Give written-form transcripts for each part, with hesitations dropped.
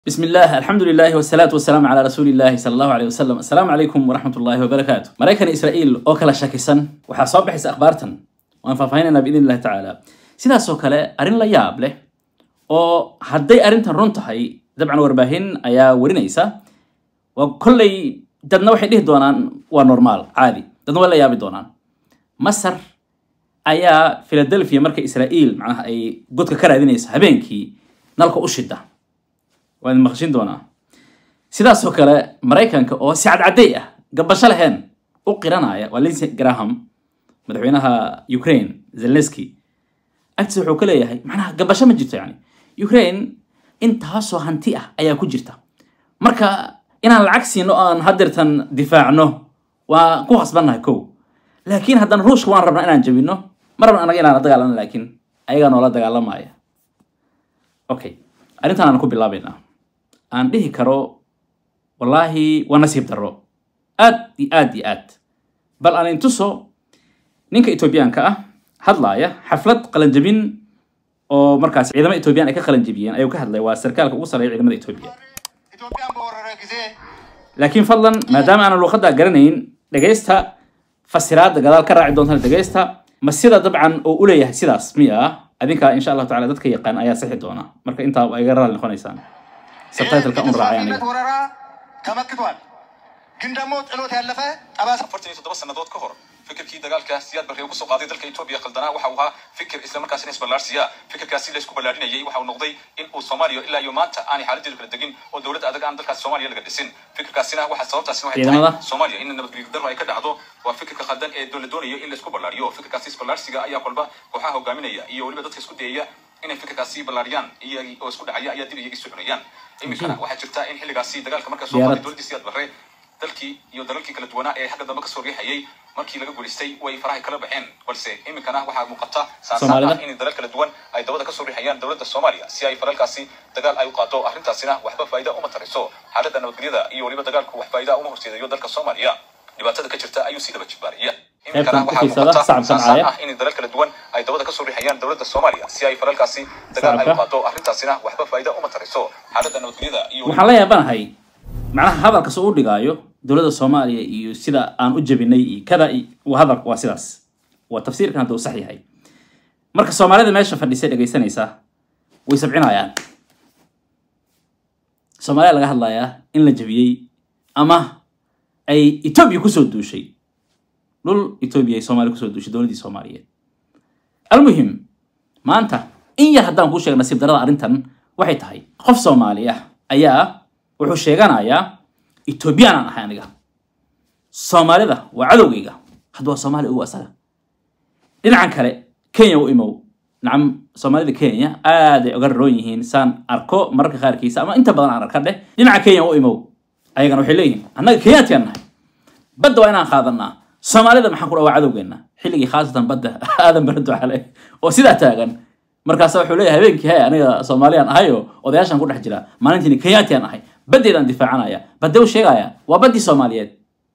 بسم الله الحمد لله والصلاة والسلام على رسول الله صلى الله عليه وسلم. السلام عليكم ورحمة الله وبركاته. مريكان إسرائيل أو كلا شاكسن وحصاب بحث أخبارتن وأنفافهيننا بإذن الله تعالى سيدا سوكالة أرين لا يابله أو هدي أرينتن رونتهاي دبعا ورباهين أيا ورينيسا وكل ددنا وحي ليه دونان ونورمال عادي ددنا ولا يابي دونان مصر أيا فيلادلفيا مركا إسرائيل معناها أي قدك كرادينيسا هبينكي نالكو أشده waan maqshin doonaa sidaas oo kale Mareykanka oo si cadcadey ah gabasho lahayn u qiranaya waa Lindsey Graham madaxweynaha Ukraine Zelensky agtiisa wuxuu ka leeyahay macnaha gabasho ma jirto yani Ukraine intaas oo hanti ah ayaa ku jirta marka inaan lacag siino aan hadirtan difaacno waa ku xasbanahay kow laakiin haddana Ruushka waan rabnaa inaan jabino ma rabnaa anaga inaan dagaalano laakiin ayaga noo la dagaalamaya okay arintan aan ku bilaabeynaa aan dhihi karo wallahi waa nasiib daro aad bal aan intuso ninka Etoobiyaanka ah hadlaaya xaflad qalanjabin oo markaas ciidamada Etoobiyaan ay ka qalanjabiyeen ayuu ka hadlay waa sarkaalka ugu sareeya ciidamada Etoobiya laakiin fadlan maadaama aan luqadda garanayn dhageysta fasiraad gadaal ka raaci doontaan dhageysta ma sida dabcan oo u leeyahay sidaas miya adinka insha Allah ta'ala dadka yaqaan ayaa saxi doona marka inta ay gaar noqonaysaan subtitle ka raacayaan تمكتوان جندموت إلوت هاللفة أبى سافرتني تدرس سنوات كهر فكر كي دجال كاسيات بريو كسو قاضي دل كإثيوبيا خلدنا وحوها فكر إسلام كاسين إسم الأرسيا فكر كاسين ليش كبلارين يجي وحاو نقضي إن الصوماليا إلا يومات أنا حالتي ذكر الدقين ودولة أدق عند الكاس الصوماليا اللي قدسين فكر كاسينا واحد صوت تاسين واحد الصوماليا إن النبض بيقدر رأي كده عضو وفكر كخدان الدولة دونية إلا ليش كبلاريو فكر كاسين الأرسيا أي قلبه وحاه وجامينيا يقول بدك تسكت هي إن فكر كاسين بلاريان هي وسكت عيا يا دي يجي سحريان إمكانه واحد شرطة إن حلقة سي دجال كمان كسوق دولة سياد بري dalkii iyo dalalkii kala duwanaa ee xagga dambe ka soo riixayay markii laga guuleystay way farahay kala baxeen balse imikana waxa muuqata saasana in dalal kala duwan ay dawladda ka soo riixayaan dawladda Soomaaliya si ay faralkaasi dagaal ay u qaato arrintaasina waxba faa'iido uma tariso xaaladda nabadgelyada iyo waliba dagaalku wax faa'iido uma horseedayo dalka Soomaaliya dhibaatada ka jirta ayuu si daba jibaariya imikana waxa muuqata saasana in dalal kala duwan ay dawladda ka soo riixayaan dawladda Soomaaliya si ay faralkaasi dagaal ay u qaato arrintaasina waxba faa'iido uma tariso xaaladda nabadgelyada iyo waxa la yaabanahay macnaha hadalka soo u dhigayo dawladda Soomaaliya iyo sida aan u jabinay kada hadalka waa sidaas waa tafsiirkan haduu sax yahay marka Soomaalida meesha fadhisay dhageysanaysa way sabcinayaan Soomaaliya laga hadlayaa in la jabiyay ama ay Ethiopia ku soo duushay dhul Ethiopia ay Soomaaliya ku soo duushay dawladda Soomaaliyeed almuhim maanta in yar haddaan ku sheegno nasiib darada arintan waxay tahay qof Soomaaliya ayaa wuxuu sheeganayaa Ethiopian aan ahay aniga Soomaalida waa cadowgayga hadwa Soomaali ugu asaga dhinacan kale Kenya u imow nacam Soomaalida Kenya aad ay uga roon yihiin san arko marka qaarkiisa ama inta badan aan arkade dhinaca Kenya u imow ayagana waxay leeyihiin annaga Kenyaatiyan nahay badda waa inaan qaadanaa Soomaalida maxaan ku dhawa cadowgeena xilligii khaasatan badda aadan barado xalay oo sida taagan markaas wuxuu leeyahay habeenkii hay aniga Soomaaliyan ahayo odayaashan ku dhex jira maalintii Kenyaatiyan ahay بدينا دفاعنا بدو شيء وبدي سوماليات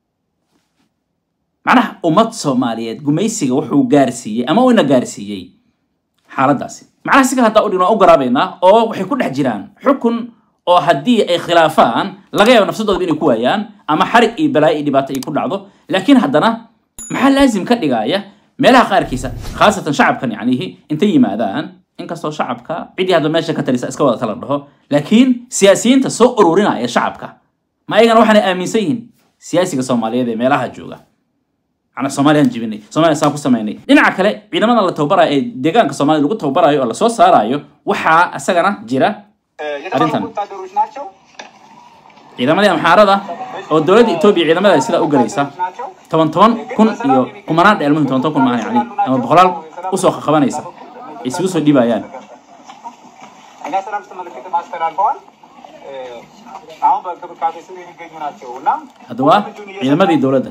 معناها أمات سوماليات جميسية وحو جارسية أما وين جارسية حالة داسي معناها سكها تقولنا أو قرابنا أو وحيكون حجيران حكم أو هدي أي خلافان لغاية نفس الضغط بين كويان أما حرق بلاي دبات يكون عضو لكن هدنا محل لازم كدقاية ملها خير كيسة خاصة شعب كان يعنيه انتي ماذا inkastoo shacabka cid hadda meesha ka talisa iska wada talan dhaho laakiin siyaasiyiinta soo ururinaya shacabka ma ayagana waxaan aaminsan yihiin siyaasiga Soomaaliyeed ee meelaha jooga ana Soomaaliyan jibinay Soomaaliya saan ku sameynay dhinaca kale ciidamada la tababarayo ee deegaanka Soomaaliya lagu tababarayo oo la soo saarayo waxa asagana jira arintan ciidamadii amxaarada oo dawladda Itoobiya ciidamada sida u galaysa 10 kun iyo kumanaan dheelmo 10 kun ma yani ama boqolaal u soo qabanaysa isuu dhibayaan أنا سلام استملكت ما استلال بول عم بقول كذا سوي يجينا شونا هذا إذا ما دي دولة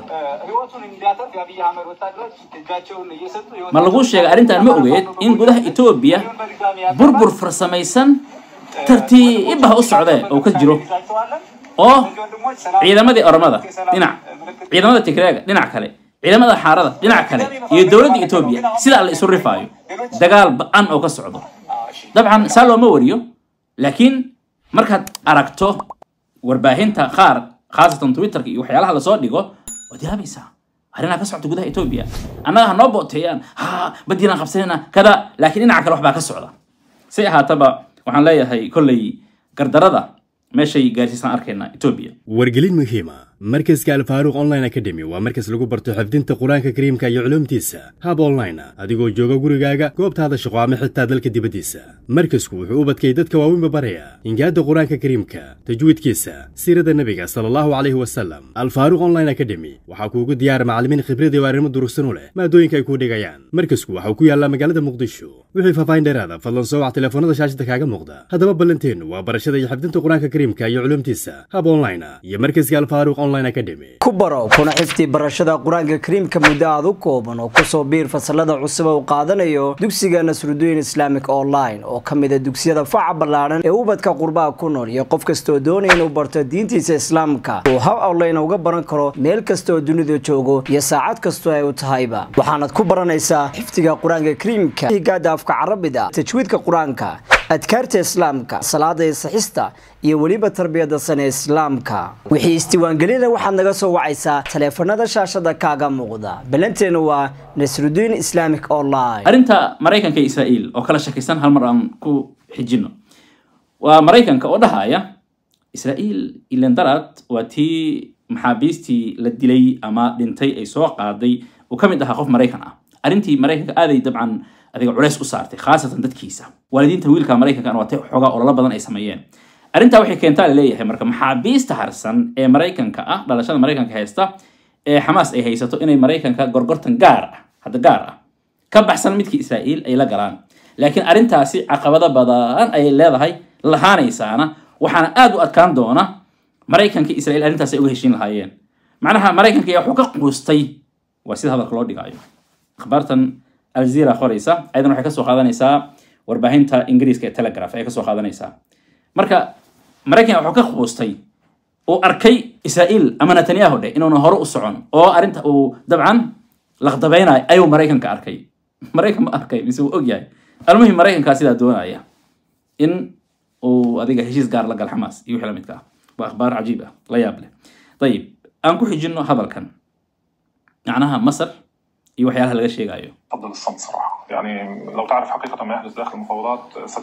ما لقوش شيء أرنت أنا مؤيد إن جوده إثيوبيا بربر فرسميسن ترتيبها السعودية أو كجرو إذا ما دي أرمادة هنا إذا ما دي تكراج هنا كله إذا ما دي حارة هنا كله يدولة إثيوبيا سيدا اللي يسري فايو دجال أن أو كسعودة طبعا سالو موريو لكن markaad aragto warbaahinta qaar khaasatan Twitter-ka iyo waxyaalaha la soo dhigo waad yaabaysaa arrinaa ka socda gudaha Ethiopia annaga noo booteeyaan badina qabsanayna kada laakiin dhinaca kale wax baa ka socda si ahaataba waxaan leeyahay kolley gardarada meeshay gaarsiisan arkayna Ethiopia wargelin muhiima markaska Al-Faaruq Online Academy waa markas lagu barto xifdinta Quraanka Kariimka iyo culuumtiisa hab online adigoo jooga gurigaaga goobtaada shaqo ama xitaa dalka dibadiisa markasku wuxuu u badkay dadka waaweyn baraya ingaada Quraanka Kariimka tajwiidkiisa siirada nabiga sallallahu alayhi wasallam Al-Faaruq Online Academy waxa kuugu diyaar macallimiin khibrad iyo arrimo durugsan u leh maadooyinka ay ku dhigayaan markasku waxa ku yaala magaalada Muqdisho wixii faahfaahin dheeraad fadlan soo wac telefoonada shaashada kaaga muuqda hadaba ballanteenu waa barashada iyo xifdinta Quraanka Kariimka iyo culuumtiisa hab online iyo markaska Al-Faaruq Online Academy kubaro kuna xifti barashada Quraanka Kariimka muddo aad u kooban oo ku soo biir fasalada cusub oo qaadanayo dugsiga Nasruddin Islamic Online oo kamid ah dugsiyada faca ballaaran ee ubadka qurbaha ku nool iyo qof kasto doonaya inuu barto diintiisa Islaamka oo hab online uga baran karo meel kasto dunida joogo iyo saacad kasto ay u tahayba waxaanad ku baranaysaa xiftiga Quraanka Kariimka higaada afka Carabiga tajwiidka Quraanka adkaarta Islaamka salaada saxista iyo waliba tarbiyada sanad Islaamka wixii istiwaangelinay waxaad naga soo wacaysaa telefoonada shaashada kaaga muuqda balanteena waa Nasruddin Islamic Online arinta Mareykanka iyo Israa'iil oo kala shakaysan hal mar aan ku xijino waa Mareykanka oo dhahaya Israa'iil ilan darad waa tii maxaabiistii la dilay ama dhintay ay soo qaaday oo kamid ah qof Mareykan ah arintii Mareykanka aaday dabcan adiga culays u saartay khaasatan dadkiisa waalidiinta wiilka Mareykanka oo watay xogaa oo la badan ay sameeyeen arinta waxay keentaa leeyahay marka maxaabiista harsan ee Mareykanka ah dhalashada Mareykanka haysta ee Hamas ay haysato inay Mareykanka gorgortan gaar ah ka baxsan midkii Israa'iil ay la galaan laakiin arintaasi caqabado badan ay leedahay lahaanaysaana waxaana aad u adkaan doona Mareykanka iyo Israa'iil arintaasi ay uga heshiin lahaayeen macnaha Mareykanka ayaa wuxuu ka quustay waa sida hadalka loo dhigayo akhbaartan Al Jazeera qoraysa aydan waxay ka soo qaadanaysaa warbaahinta Ingiriiska ee Telegraph ay ka soo qaadanaysaa marka Mareykanka wuxuu ka quustay oo arkay Israa'iil ama Netanyahu inuu hore u socon oo arinta uu dabcan laqdabeynay ayuu Mareykanka arkay Mareykan arkay isuu og yahay almuhim Mareykanka sida doonaya in uu adiga heshiis gaar la gal Hamas iyo wixii la midka waa akhbaar cajiib ah la yaab leh طيب aan ku xijino hadalkan macnaha Masar iyo waxyaalaha laga sheegayo افضل الصمت صراحه يعني لو تعرف حقيقه ما يحدث داخل المفاوضات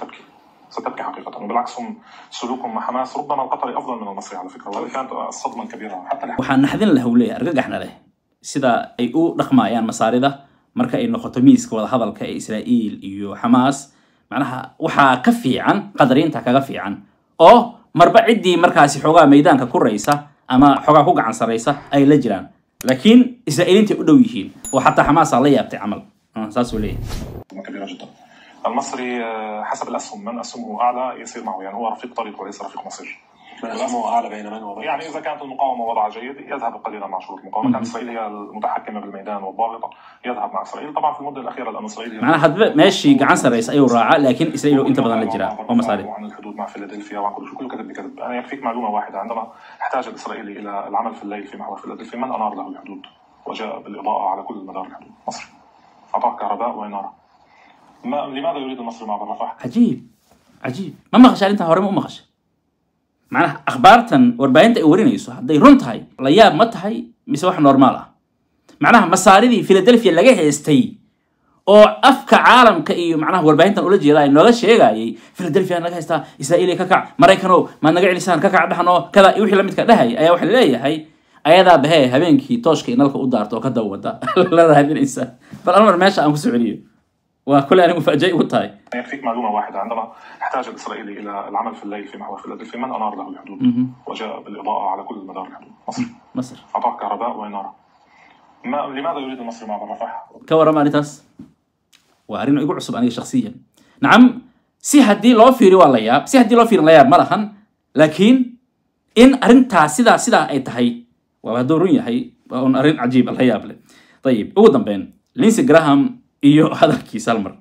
ستبكي حقيقه وبالعكس هم سلوكهم مع حماس ربما القطري افضل من المصري على فكره وهذه كانت صدمه كبيره حتى waxaan naxdin la hawlay argagaxna leh sida ay u dhaqmaayaan masaarida marka ay noqoto miiska wada hadalka ee Israa'iil iyo Hamas macnaha waxa ka fiican qadariinta kaga fiican oo marba cidii markaasi xogaa meedaanka ku raysa ama xogaa ku gacan sareysa ay la jiraan لكن إسرائيليين تقولوا يهين وحتى حماس الله يبتع عمل أساسه ليه كبيرة جدا المصري حسب الأسهم من أسهمه أعلى يصير معه يعني هو رفيق طريق وليس رفيق مصير أسهمه أعلى بين من وضع يعني إذا كانت المقاومة وضع جيد يذهب قليلا مع شروط المقاومة كانت إسرائيل هي المتحكمة بالميدان والضاغطة يذهب مع إسرائيل طبعا في المدة الأخيرة لأن إسرائيل معناها حد ماشي قاعد رئيس أيوة راعة لكن إسرائيل أنت بدل الجراء ومصاري عن الحدود مع فيلادلفيا وعن كل شيء كله كذب بكذب أنا يكفيك معلومة واحدة عندما احتاج الإسرائيلي إلى العمل في الليل في محور فيلادلفيا من أنار له الحدود وجاء بالإضاءة على كل مدار الحدود مصر أعطاك كهرباء وإنارة لماذا يريد المصري معبر رفح؟ عجيب ما مخش على أنت هوري ما مخش معناها أخبارتن وربعين تقولين يسوع هذا يرنت هاي لياب مت هاي مسوح نورمالة معناها مصاري فيلادلفيا اللي جاي يستي أو أفك عالم كأي معناها وربعين تقول جي لا إنه لا شيء جاي فيلادلفيا أنا جاي يستا إسرائيلي ككع مريكانو ما نجع لسان ككع دحنو كذا يوحي لميت كده هاي أي واحد ليه هاي أيضا بهاي هبينكي توشكي نلقى قدرته وكذا وده لا هذا الإنسان فالأمر ماشي أنا سعودي وكل أنا مفاجئ وطاي يكفيك معلومة واحدة عندما احتاج الإسرائيلي إلى العمل في الليل في محور فيلادلفيا من أنار له الحدود وجاء بالإضاءة على كل مدار الحدود مصر أعطاك كهرباء وإنارة لماذا يريد المصري معبر رفح؟ كورا ماريتاس وأرينا يقول عصب أنا شخصيا نعم سي هدي لو فيري ولا ياب سي هدي لو فيري لا ياب ملهن لكن إن أرنتا سدا أي تهي وهدورون يهي وأن أرين عجيب الله يابله طيب أوضن بين لينسي جراهام إيو هذا كي سالمر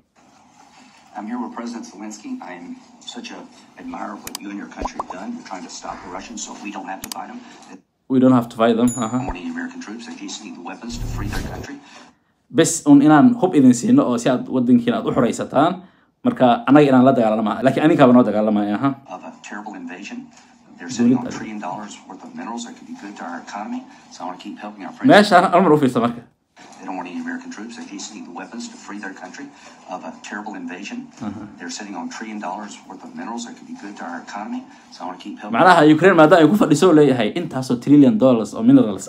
I'm here with President Zelensky. I'm such an admirer of what you and your country have done. You're trying to stop the Russians so we don't have to fight them. We don't have to fight them. Warning American troops that just need the weapons to free their country. بس إنان حب إذن سينو أو سياد ودن كينا أحرى يستان مركا أنا إنان لا دجال ما لكن أنا كابنو دجال ما ياها. Of a terrible invasion. They're sitting on $1 trillion worth of minerals that could be good to our economy. So I want to keep helping our friends. ماشي أنا أمر في السماء. They don't want any American troops. They just need the weapons to free their country of a terrible invasion. They're sitting on $1 trillion worth of minerals that could be good to our economy. So I want to keep helping. معناها يوكرين ما دام يكون فديسو ليه أنت هسه $1 تريليون أو minerals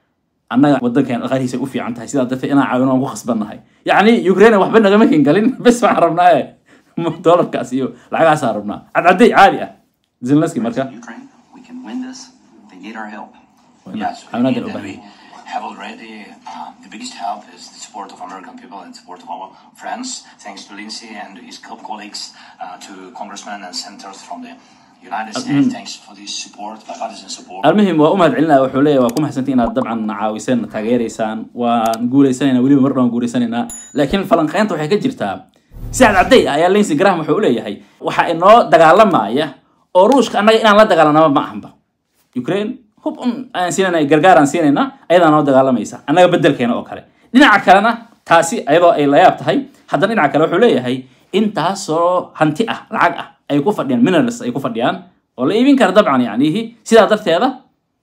أنا ودك كان غادي يوفي عن تحسين هذا أنا عاوننا وخصبنا هاي يعني يوكرين وحبنا جماكين قالين بس ما عرفنا إيه دولار كاسيو العقا صاربنا عادي عادية زلنسكي مركا We can win this. They need our help. Yes, we have already the biggest help is the support of American people and support of our friends. Thanks to Lindsay and his colleagues, to congressmen and senators from the United States. Thanks for this support, bipartisan support. المهم وأمهد علنا وحوليه وكم حسنتين طبعا عاوسين تغييريسان ونقوليسان ولي مرة نقوليسان لكن فلنقين توحي كجرتها ساعد عبدي يا لينسي جراهم وحوليه هي وحا إنه دقالة معايا أوروش أنا لا دقالة ما معهم يوكرين هوب أنسينا جرجار أنسينا أيضا أنا دقالة ميسا أنا بدل كينا أوكله دينا عكلنا تاسي أيضا أي لا يبتهي حتى دينا عكله وحوليه هي أنت هسه هنتئة العقة أي كفر ديان minerals أي كفر ديان ولا يبين كان طبعا يعني هي سيدا درت هذا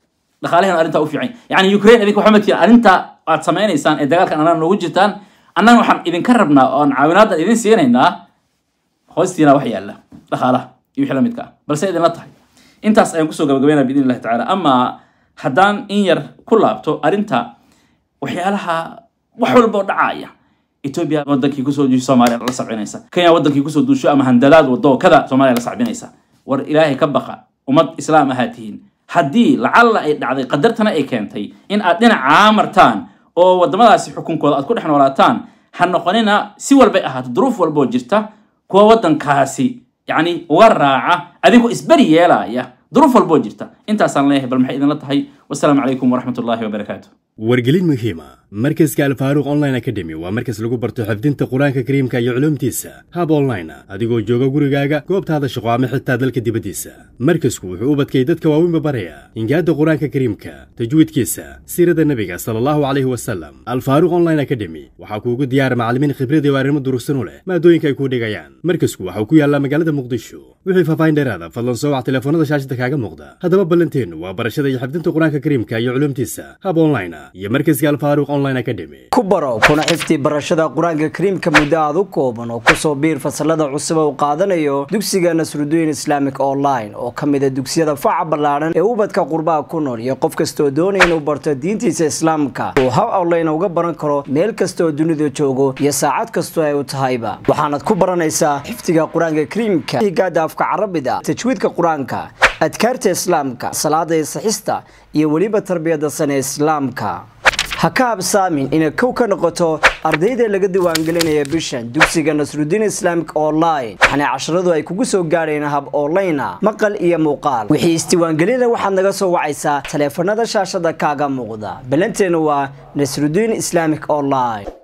دخليها أنت أوفي عين يعني يوكرين إذا محمد أنت أتصمين إنسان إذا قال أنا نوجدان أنا نحن إذا كربنا أن عاونات إذا سيرنا خوستينا وحي الله دخلها يوحي لمتك بل سيد نطح أنت أسألكوا قبلنا بإذن الله تعالى أما حدان إنير كلها بتو أنت وحي لها وحول بدعاية إثيوبيا ودك يكسو جو سوماليا لا صعبينيسا كينيا ودك يكسو دوشو أما هندلاد ودو كذا سوماليا لا صعبينيسا ور إلهي كبقى ومد إسلام هاتين حدي لعل أي دعدي قدرتنا أي كنتي إن أدينا عامرتان أو ودمadaasi xukunkooda aad ku dhex noolaataan xanoqonina si walba ahaat duruuf walba jirta kuwa wadankaasi yani uga raaca adigu isbari yeelaya duruuf walba jirta intaasaan leeyahay bal maxay idin la tahay wassalaamu calaykum waraxmatullaahi wabarakaatuh wargelin muhiima markaska alfaaruq online academy waa markas lagu barto xifdinta quraanka kariimka iyo culumtiisa hab online adigoo jooga gurigaaga goobtaada shaqo ama xitaa dalka dibadiisa markasku wuxuu u badkay dadka waaweyn baraya ingaada quraanka kariimka tajwiidkiisa siirada nabiga sallallahu alayhi wasallam alfaaruq online academy waxa kuugu diyaar macallimiin khibrad iyo arrimo durugsan u leh maadooyinka ay ku dhigayaan markasku waxa uu ku yaala magaalada muqdisho wixii faahfaahin dheeraad fadlan soo wac telefoonada shaashada kaaga muuqda hadaba ballanteenu waa barashada iyo xifdinta quraanka kariimka iyo culumtiisa hab online iyo markaska alfaaruq ku baro kuna xifti barashada quraanka kariimka muddo aad u kooban oo ku soo biir fasalada cusub oo qaadanayo dugsiga Nasruddin Islamic Online oo kamid ah dugsiyada faca ballaaran ee ubadka qurbaha ku nool iyo qof kasta oo doonaya inuu barto diintiisa islaamka oo hab online uga baran karo meel kasta oo dunida joogo iyo saacad kasta ay u tahayba waxaanad ku baranaysaa xiftiga quraanka kariimka higaada afka Carabiga tajwiidka quraanka adkaarta islaamka salaada saxista iyo waliba tarbiyada sana islaamka hakaab saamin in kow ka noqoto ardayda laga diiwaan gelinaya bishan dugsiga Nasruddin Islamic Online waxana casharadu ay kugu soo gaareen hab online maqal iyo muuqaal wixii isdiiwaan gelina waxaad naga soo wacaysaa telefoonada shaashada kaaga muuqda balanteenu waa Nasruddin Islamic Online